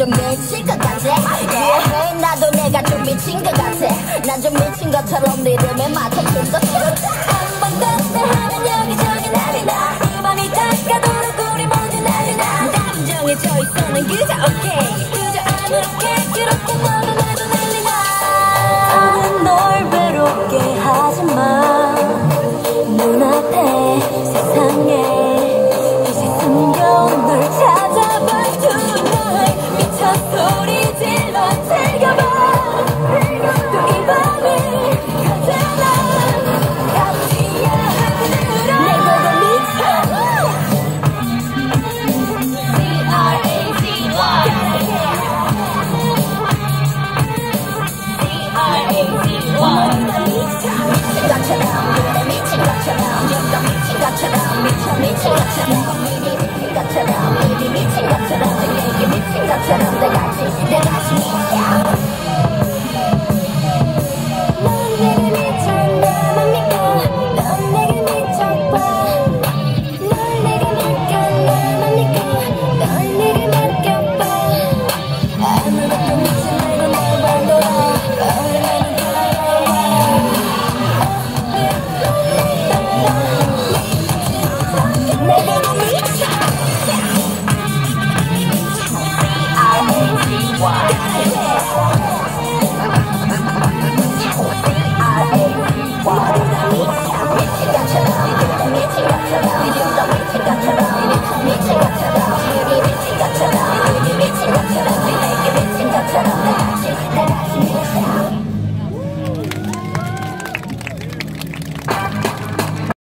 좀 미칠 것 같아. yeah. 나도 내가 좀 미친 것 같아. 난 좀 미친 것처럼 리듬에 맞춰줄 것 같아. 한번 더 하면 여기저기 난리 나. 이 밤이 다가도록 우리 모두 난리 나. 감정해져 있어는 그저 오케이. 그저 아무렇게 그렇게 너도 나도 난리 나. 더는 널 외롭게 하지마. 눈앞에 세상에 이제 숨겨온 널 찾아봐. tonight 미쳐 소리 질러 즐겨봐. 또 이 밤이 가잖아. 가지야 하늘로 내 보고 미쳐. 미친 것처럼 그래 미친 것처럼 미친 것처럼 미쳐 미친 것처럼